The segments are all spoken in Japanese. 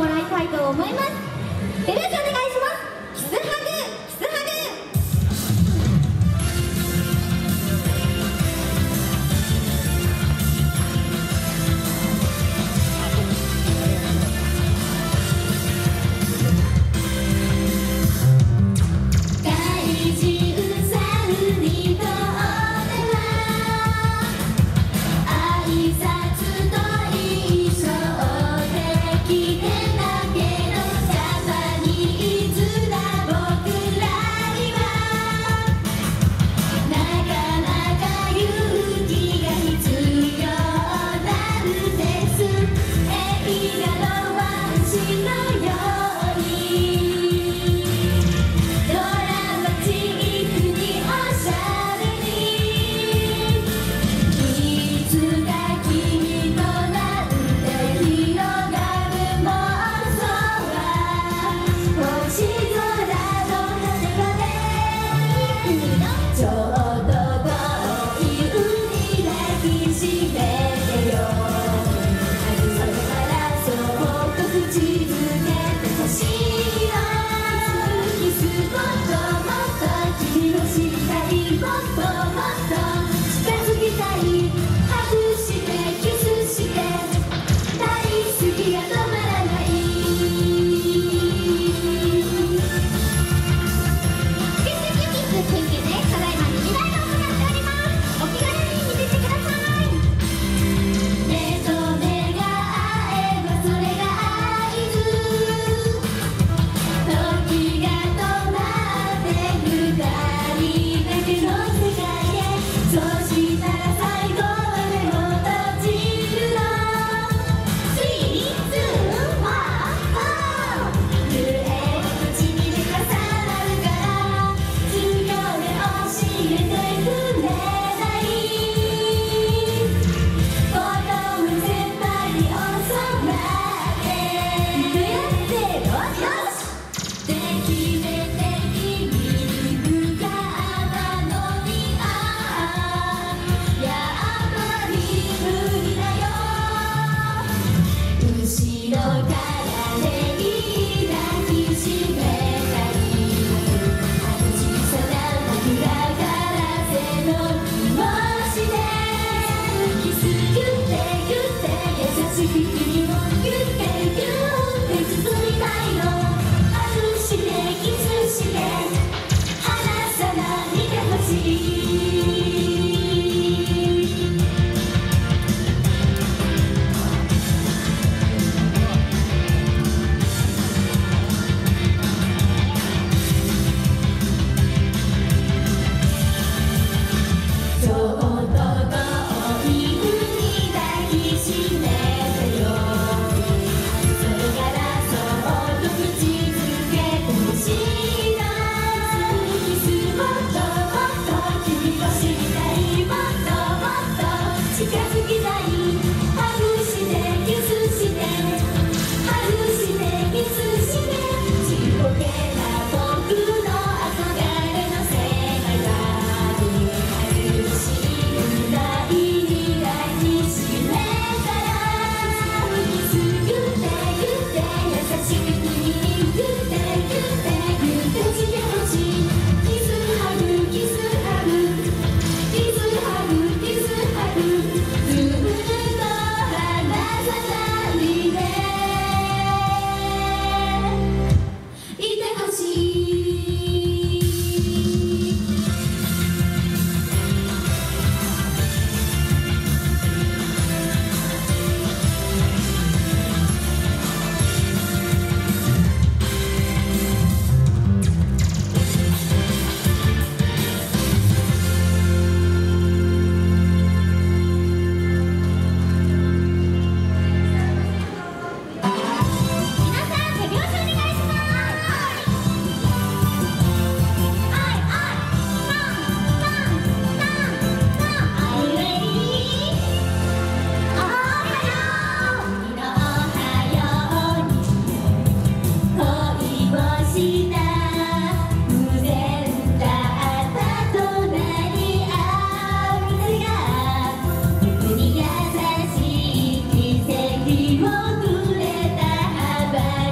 もらいたいと思います。手拍子お願いします。キスハグ、キスハグ。 くれた幅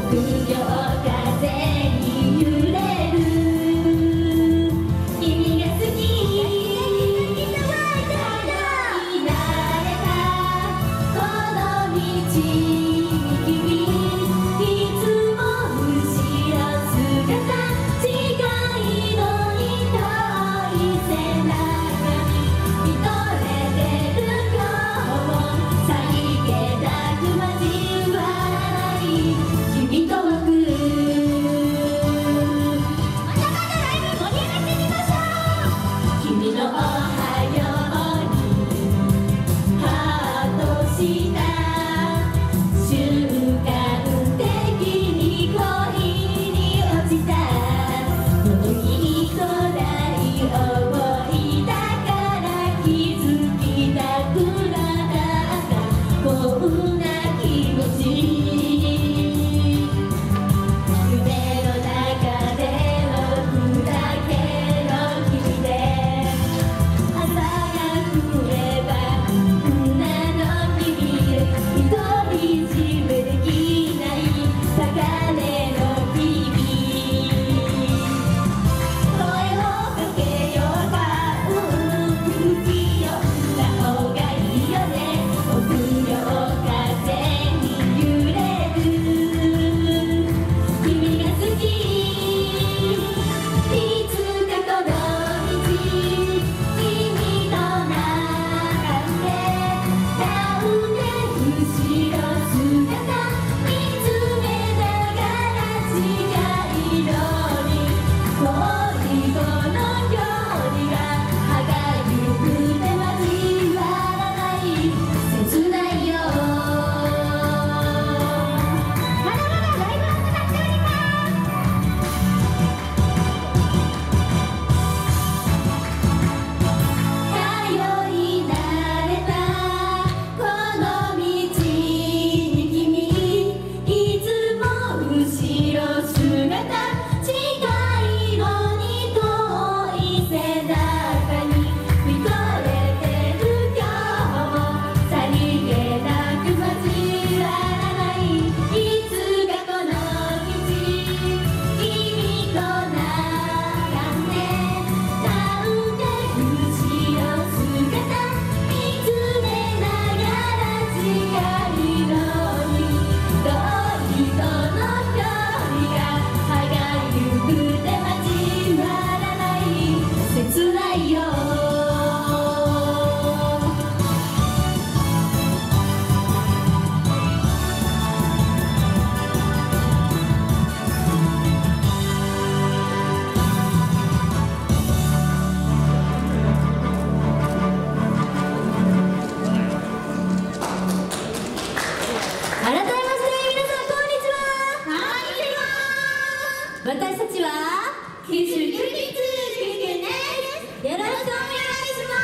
私たちは九州キュンキュンです。よろしくお願いします。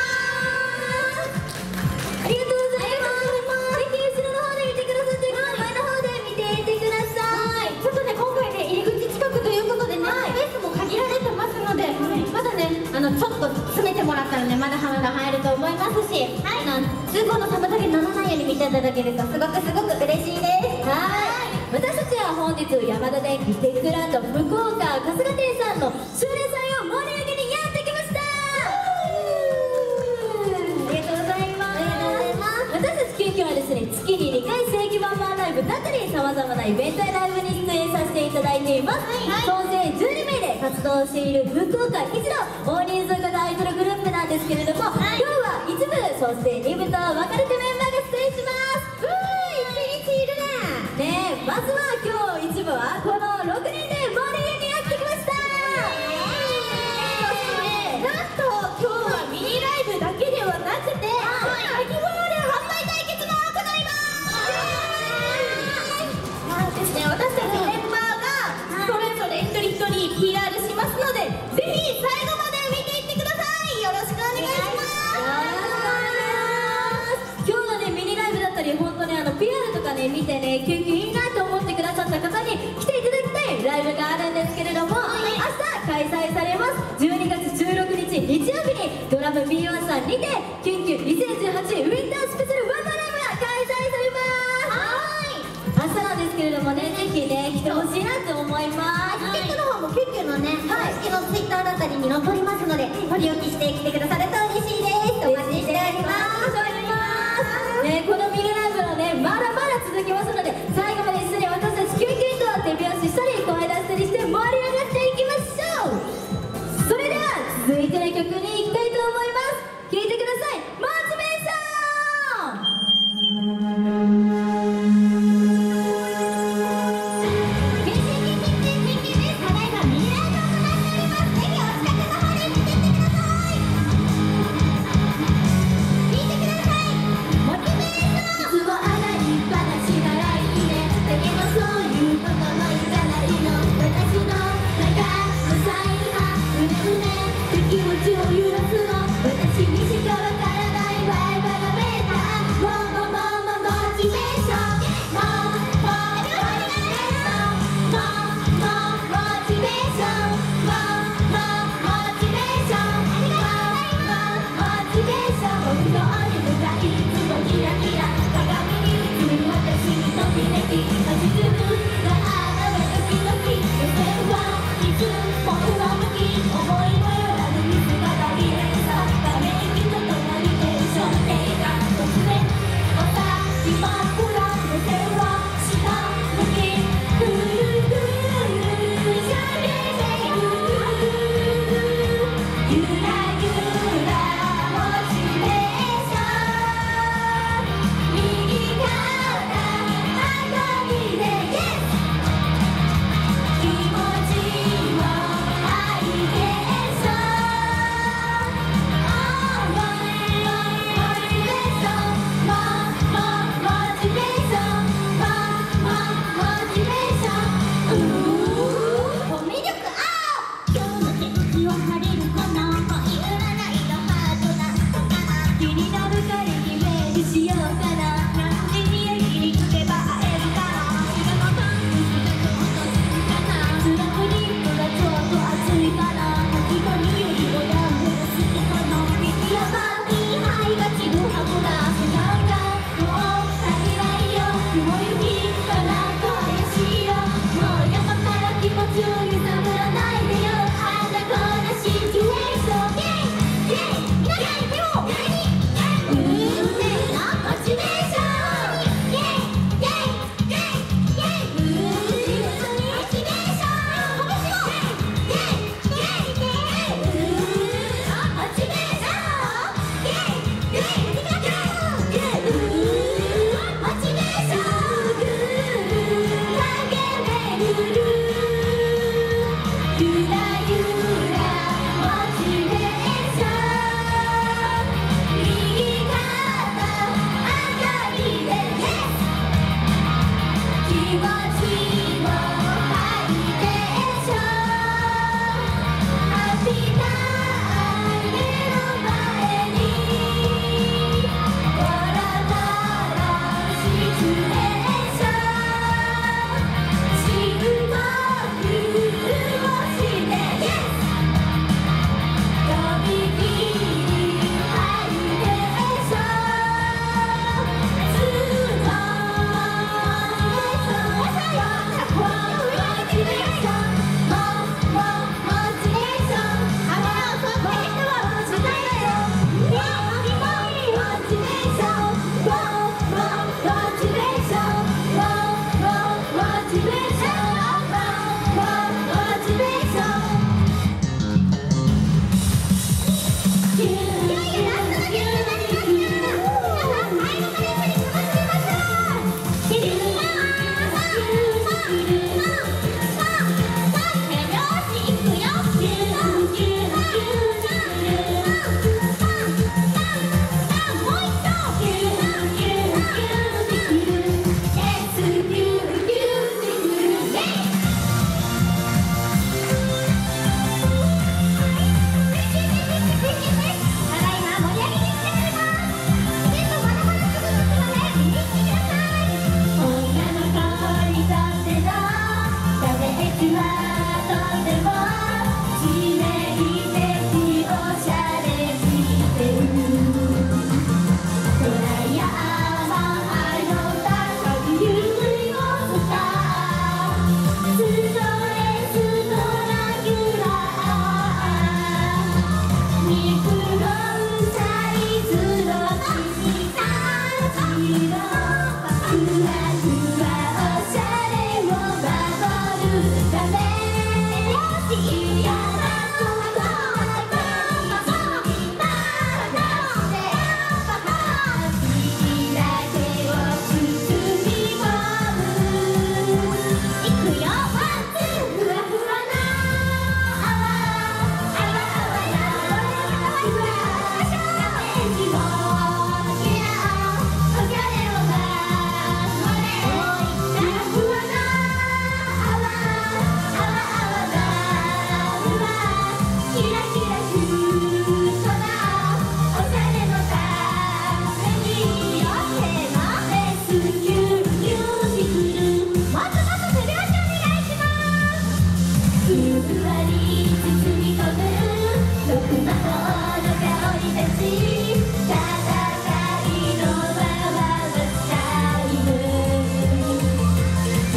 ありがとうございます。ぜひ後ろの方で見てくださってる方、前の方で見ていてください。ちょっとね、今回ね、入り口近くということでね、スペースも限られてますので、まだね、ちょっと詰めてもらったらね、まだ花が入ると思いますし、通行の妨げにならないように見ていただけるとすごく嬉しいです。私たちは本日山田電機テックランド福岡春日店さんの修練祭を盛り上げにやってきました。ありがとうございます。私たちキュンキュンはですね、月に2回正規バンバンライブだったりさまざまなイベントやライブに出演させていただいています。総勢12名で活動している福岡一の大人数型アイドルグループなんですけれども、今日は1部そして2部と分かれてメンバーが出演します。まずは今日一部はこの6人で盛り上げにやってきました。なんと今日はミニライブだけではなくて、かき氷販売対決も行います。ですね、私たちメンバーがそれぞれ一人一人 PR しますので、ぜひ最後まで見ていってください。よろしくお願いします。今日のねミニライブだったり、本当にPR とかね見てね、キュンキュンいいなと思ってくださった方に来ていただきたいライブがあるんですけれども、明日開催されます12月16日日曜日にドラム B1 さんにてキュンキュン2018ウィンタースペシャルワンマンライブが開催されます。明日のなんですけれどもね、ぜひね来てほしいなと思います。 チケットの方もキュッキュのね、公式の Twitter だったりに載っておりますので、取り置きしてきてくださると嬉しいです。お待ちしております。 ね、このミルライブはねまだまだ続きますので、最後まで一緒に私たちキュンキュンと手拍子したり声出したりして盛り上がっていきましょう。それでは続いての曲に行きたいと思います。聴いてください。モチベーション。 こ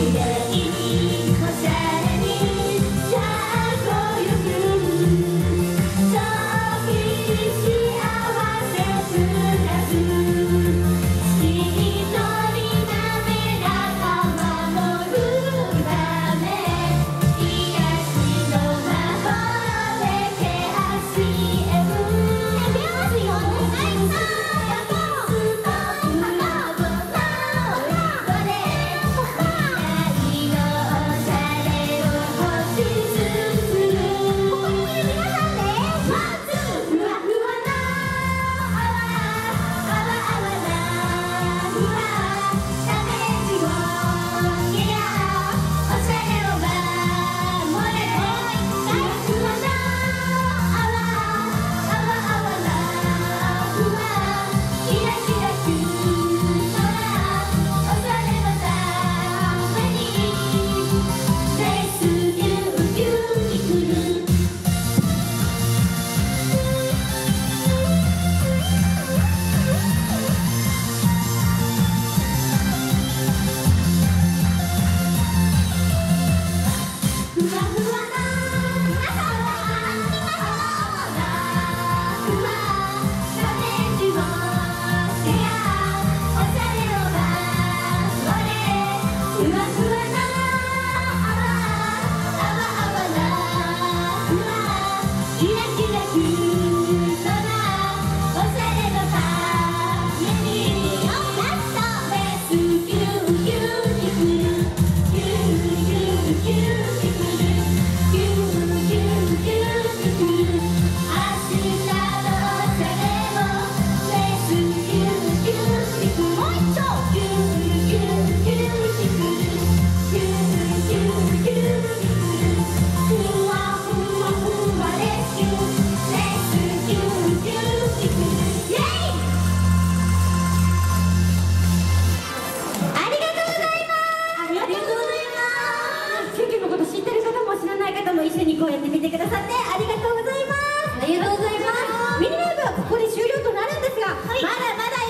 一緒にこうやって見てくださってありがとうございます。 ありがとうございます。